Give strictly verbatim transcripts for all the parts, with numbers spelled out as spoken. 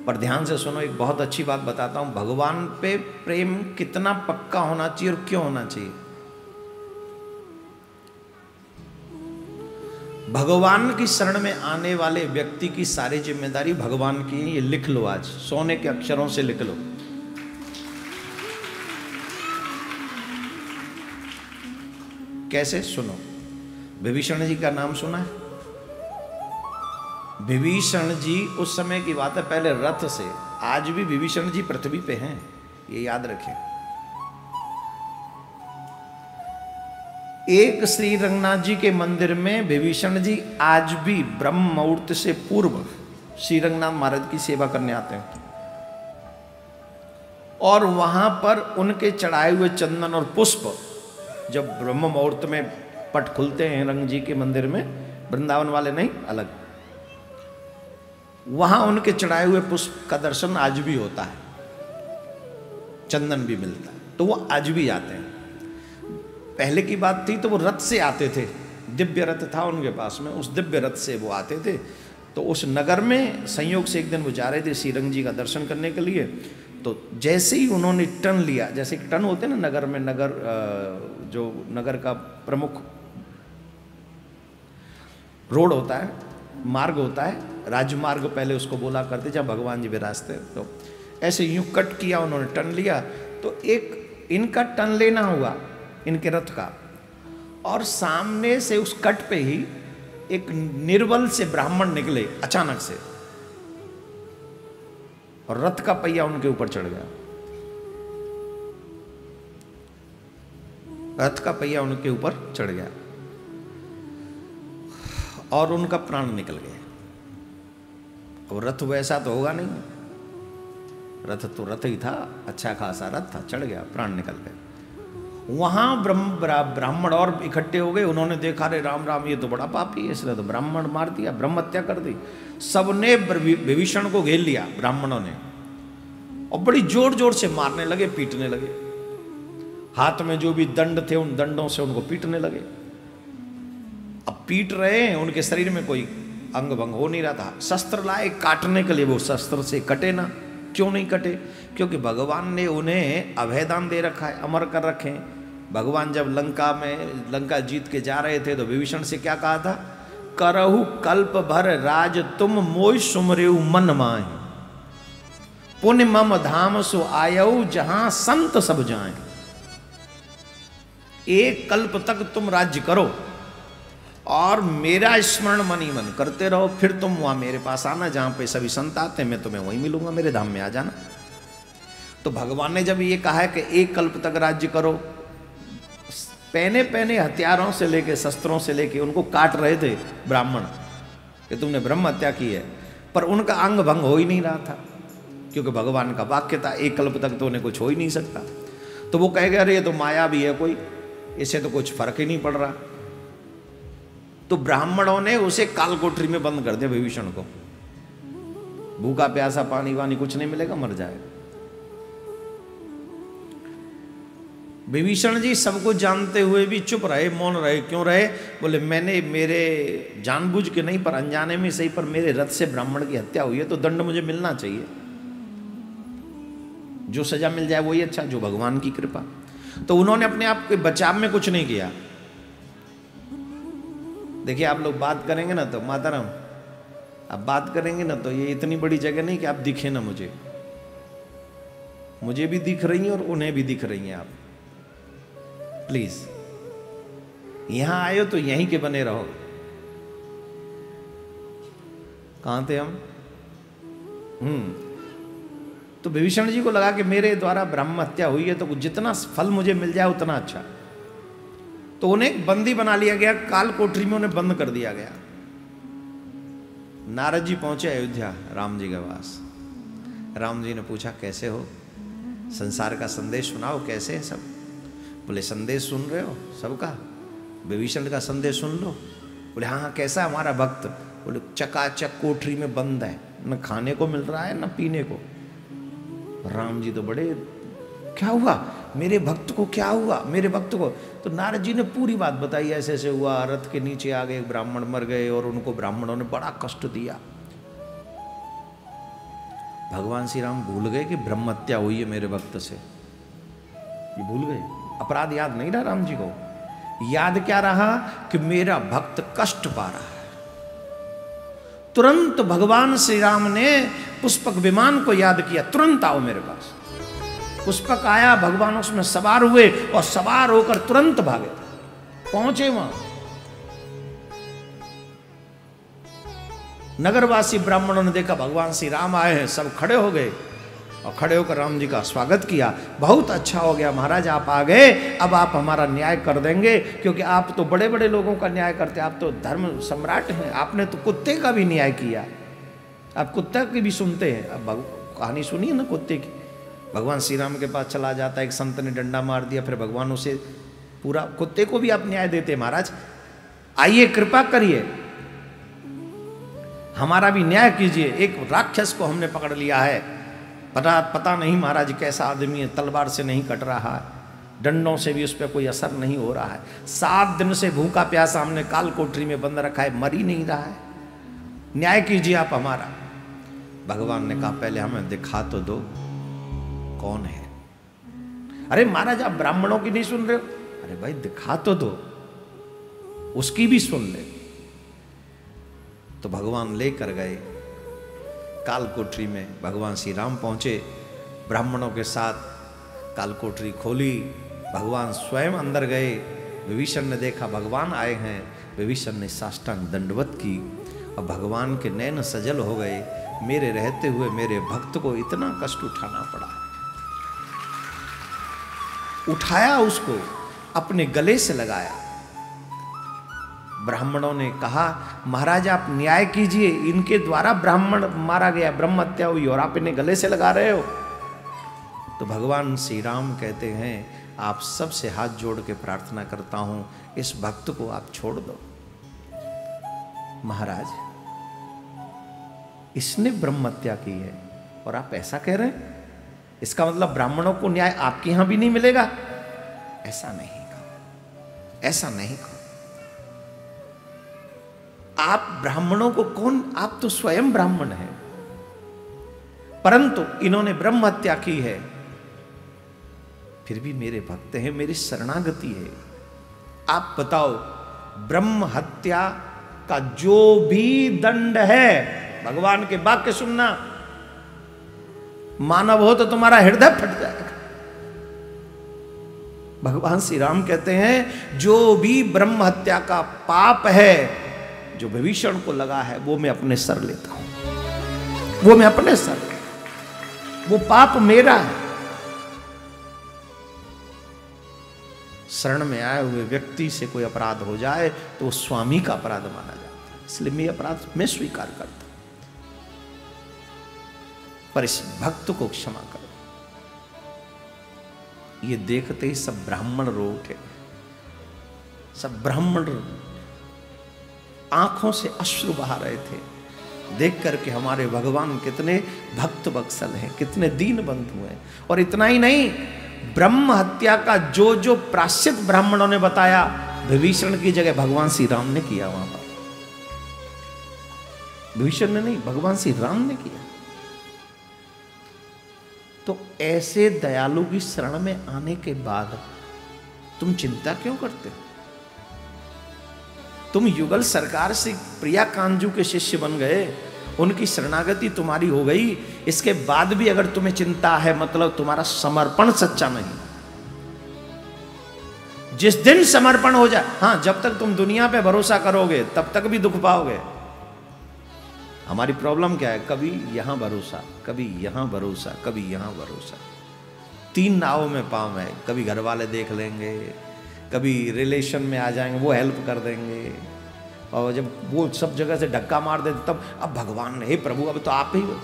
पर ध्यान से सुनो, एक बहुत अच्छी बात बताता हूं, भगवान पे प्रेम कितना पक्का होना चाहिए और क्यों होना चाहिए। भगवान की शरण में आने वाले व्यक्ति की सारी जिम्मेदारी भगवान की है। ये लिख लो, आज सोने के अक्षरों से लिख लो। कैसे? सुनो, विभीषण जी का नाम सुना है? विभीषण जी, उस समय की बात है, पहले रथ से, आज भी विभीषण जी पृथ्वी पे हैं, ये याद रखें। एक श्री रंगनाथ जी के मंदिर में विभीषण जी आज भी ब्रह्म मुहूर्त से पूर्व श्री रंगनाथ महाराज की सेवा करने आते हैं, और वहां पर उनके चढ़ाए हुए चंदन और पुष्प, जब ब्रह्म मुहूर्त में पट खुलते हैं रंग जी के मंदिर में, वृंदावन वाले नहीं, अलग, वहां उनके चढ़ाए हुए पुष्प का दर्शन आज भी होता है, चंदन भी मिलता है, तो वो आज भी आते हैं। पहले की बात थी तो वो रथ से आते थे, दिव्य रथ था उनके पास में, उस दिव्य रथ से वो आते थे। तो उस नगर में संयोग से एक दिन वो जा रहे थे श्रीरंग जी का दर्शन करने के लिए, तो जैसे ही उन्होंने टर्न लिया, जैसे कि टर्न होते हैं ना नगर में, नगर जो नगर का प्रमुख रोड होता है, मार्ग होता है, राजमार्ग पहले उसको बोला करते जब भगवान जी विराजते, तो ऐसे यूं कट किया उन्होंने, टर्न लिया, तो एक इनका टर्न लेना हुआ इनके रथ का, और सामने से उस कट पे ही एक निर्बल से ब्राह्मण निकले अचानक से, और रथ का पहिया उनके ऊपर चढ़ गया, रथ का पहिया उनके ऊपर चढ़ गया और उनका प्राण निकल गया। और रथ वैसा तो होगा नहीं, रथ तो रथ ही था, अच्छा खासा रथ था, चढ़ गया, प्राण निकल गए। वहां ब्रह्म ब्राह्मण और इकट्ठे हो गए, उन्होंने देखा, रे राम राम, ये तो बड़ा पापी है, इसने तो ब्राह्मण मार दिया, ब्रह्म हत्या कर दी। सबने विभीषण को घेर लिया ब्राह्मणों ने, और बड़ी जोर जोर से मारने लगे, पीटने लगे, हाथ में जो भी दंड थे उन दंडों से उनको पीटने लगे। अब पीट रहे हैं, उनके शरीर में कोई अंग भंग हो नहीं रहा था, शस्त्र लाए काटने के लिए, वो शस्त्र से कटे ना। क्यों नहीं कटे? क्योंकि भगवान ने उन्हें अभयदान दे रखा है, अमर कर रखे हैं। भगवान जब लंका में लंका जीत के जा रहे थे तो विभीषण से क्या कहा था? करहु कल्प भर राज तुम मोय सुमरेउ मन माहि, पुण्य मम धाम सो आयऊ जहां संत सब जाएं। एक कल्प तक तुम राज्य करो और मेरा स्मरण मन ही मन करते रहो, फिर तुम वहां मेरे पास आना जहां पे सभी संत आते हैं, मैं तुम्हें वहीं मिलूंगा, मेरे धाम में आ जाना। तो भगवान ने जब ये कहा है कि एक कल्प तक राज्य करो, पहने पहने हथियारों से लेके, शस्त्रों से लेके उनको काट रहे थे ब्राह्मण कि तुमने ब्रह्म हत्या की है, पर उनका अंग भंग हो ही नहीं रहा था, क्योंकि भगवान का वाक्य था एक कल्प तक तो उन्हें कुछ हो ही नहीं सकता। तो वो कह गए, अरे ये तो माया भी है कोई, इससे तो कुछ फर्क ही नहीं पड़ रहा। तो ब्राह्मणों ने उसे काल कोठरी में बंद कर दिया विभीषण को, भूखा प्यासा, पानी वानी कुछ नहीं मिलेगा, मर जाएगा। विभीषण जी सबको जानते हुए भी चुप रहे, मौन रहे। क्यों रहे? बोले मैंने, मेरे जानबूझ के नहीं पर अनजाने में सही, पर मेरे रथ से ब्राह्मण की हत्या हुई है, तो दंड मुझे मिलना चाहिए, जो सजा मिल जाए वही अच्छा, जो भगवान की कृपा। तो उन्होंने अपने आप के बचाव में कुछ नहीं किया। देखिए आप लोग बात करेंगे ना तो माताराम, आप बात करेंगे ना तो ये इतनी बड़ी जगह नहीं कि आप दिखे ना मुझे, मुझे भी दिख रही हैं और उन्हें भी दिख रही हैं आप। प्लीज यहां आए हो तो यहीं के बने रहो। कहां थे हम? हम्म तो विभीषण जी को लगा कि मेरे द्वारा ब्रह्म हत्या हुई है, तो जितना फल मुझे मिल जाए उतना अच्छा। तो उन्हें बंदी बना लिया गया, काल कोठरी में उन्हें बंद कर दिया गया। नारद जी पहुंचे अयोध्या राम जी के पास। राम जी ने पूछा, कैसे हो? संसार का संदेश सुनाओ, कैसे है सब? बोले संदेश सुन रहे हो सबका, विभीषण का संदेश सुन लो। बोले हाँ हाँ, कैसा है हमारा भक्त? बोले चकाचक कोठरी में बंद है, न खाने को मिल रहा है न पीने को। राम जी तो बड़े, क्या हुआ मेरे भक्त को, क्या हुआ मेरे भक्त को? तो नारद जी ने पूरी बात बताई, ऐसे ऐसे हुआ, रथ के नीचे आ गए ब्राह्मण, मर गए और उनको ब्राह्मणों ने बड़ा कष्ट दिया। भगवान श्री राम भूल गए कि ब्रह्म हत्या हुई है मेरे भक्त से, ये भूल गए। अपराध याद नहीं रहा राम जी को, याद क्या रहा कि मेरा भक्त कष्ट पा रहा है। तुरंत भगवान श्री राम ने पुष्पक विमान को याद किया, तुरंत आओ मेरे पास। पुष्पक आया, भगवान उसमें सवार हुए और सवार होकर तुरंत भागे, पहुंचे वहां। नगरवासी ब्राह्मणों ने देखा भगवान श्री राम आए हैं, सब खड़े हो गए और खड़े होकर राम जी का स्वागत किया। बहुत अच्छा हो गया महाराज, आप आ गए, अब आप हमारा न्याय कर देंगे, क्योंकि आप तो बड़े बड़े लोगों का न्याय करते, आप तो धर्म सम्राट हैं। आपने तो कुत्ते का भी न्याय किया, आप कुत्ते की भी सुनते हैं। अब कहानी सुनिए ना कुत्ते की। भगवान श्री राम के पास चला जाता है, एक संत ने डंडा मार दिया, फिर भगवान उसे पूरा, कुत्ते को भी आप न्याय देते हैं। महाराज आइए, कृपा करिए, हमारा भी न्याय कीजिए। एक राक्षस को हमने पकड़ लिया है, पता पता नहीं महाराज कैसा आदमी है, तलवार से नहीं कट रहा है, डंडों से भी उस पर कोई असर नहीं हो रहा है, सात दिन से भूखा प्यासा हमने काल कोठरी में बंद रखा है, मर ही नहीं रहा है, न्याय कीजिए आप हमारा। भगवान ने कहा पहले हमें दिखा तो दो कौन है। अरे महाराज आप ब्राह्मणों की नहीं सुन रहे हो? अरे भाई दिखा तो दो, उसकी भी सुन ले। तो भगवान लेकर गए कालकोठरी में, भगवान श्री राम पहुंचे ब्राह्मणों के साथ, कालकोठरी खोली, भगवान स्वयं अंदर गए। विभीषण ने देखा भगवान आए हैं, विभीषण ने साष्टांग दंडवत की और भगवान के नैन सजल हो गए। मेरे रहते हुए मेरे भक्त को इतना कष्ट उठाना पड़ा। उठाया, उसको अपने गले से लगाया। ब्राह्मणों ने कहा महाराज आप न्याय कीजिए, इनके द्वारा ब्राह्मण मारा गया, ब्रह्म हत्या हुई और आप इन्हें गले से लगा रहे हो। तो भगवान श्री राम कहते हैं आप सबसे हाथ जोड़ के प्रार्थना करता हूं, इस भक्त को आप छोड़ दो। महाराज इसने ब्रह्म हत्या की है और आप ऐसा कह रहे हैं, इसका मतलब ब्राह्मणों को न्याय आपके यहां भी नहीं मिलेगा? ऐसा नहीं कहो, ऐसा नहीं कहो। आप ब्राह्मणों को कौन, आप तो स्वयं ब्राह्मण हैं, परंतु इन्होंने ब्रह्म हत्या की है, फिर भी मेरे भक्त हैं, मेरी शरणागति है। आप बताओ ब्रह्म हत्या का जो भी दंड है, भगवान के वाक्य सुनना, मानव हो तो तुम्हारा हृदय फट जाएगा। भगवान श्री राम कहते हैं जो भी ब्रह्म हत्या का पाप है जो विभीषण को लगा है, वो मैं अपने सर लेता हूं, वो मैं अपने सर, वो पाप मेरा है। शरण में आए हुए व्यक्ति से कोई अपराध हो जाए तो वो स्वामी का अपराध माना जाता है, इसलिए मैं अपराध मैं स्वीकार करता हूं, पर इस भक्त को क्षमा करो। ये देखते ही सब ब्राह्मण रो उठे, सब ब्राह्मण आंखों से अश्रु बहा रहे थे, देख करके हमारे भगवान कितने भक्त वत्सल हैं, कितने दीन बंधु हैं। और इतना ही नहीं, ब्रह्म हत्या का जो जो प्रायश्चित ब्राह्मणों ने बताया, विभीषण की जगह भगवान श्री राम ने किया वहां पर। विभीषण ने नहीं, भगवान श्री राम ने किया। तो ऐसे दयालु की शरण में आने के बाद तुम चिंता क्यों करते हो? तुम युगल सरकार से प्रिया कांजू के शिष्य बन गए, उनकी शरणागति तुम्हारी हो गई, इसके बाद भी अगर तुम्हें चिंता है मतलब तुम्हारा समर्पण सच्चा नहीं। जिस दिन समर्पण हो जाए, हाँ जब तक तुम दुनिया पे भरोसा करोगे तब तक भी दुख पाओगे। हमारी प्रॉब्लम क्या है, कभी यहां भरोसा, कभी यहां भरोसा, कभी यहां भरोसा, तीन नावों में पाँव है। कभी घर वाले देख लेंगे, कभी रिलेशन में आ जाएंगे, वो हेल्प कर देंगे, और जब वो सब जगह से धक्का मार देते तब अब भगवान, हे प्रभु अब तो आप ही हो।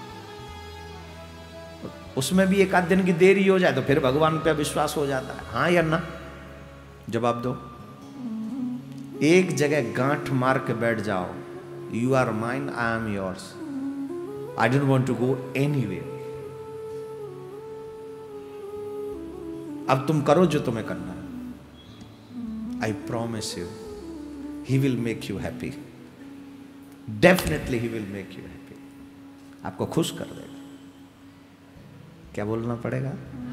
उसमें भी एक आध दिन की देरी हो जाए तो फिर भगवान पे विश्वास हो जाता है। हाँ या ना जवाब दो। एक जगह गांठ मार के बैठ जाओ, you are mine, I am yours, I don't want to go anywhere. अब तुम करो जो तुम्हें करना है। I promise you, He will make you happy. Definitely He will make you happy. आपको खुश कर देगा। क्या बोलना पड़ेगा?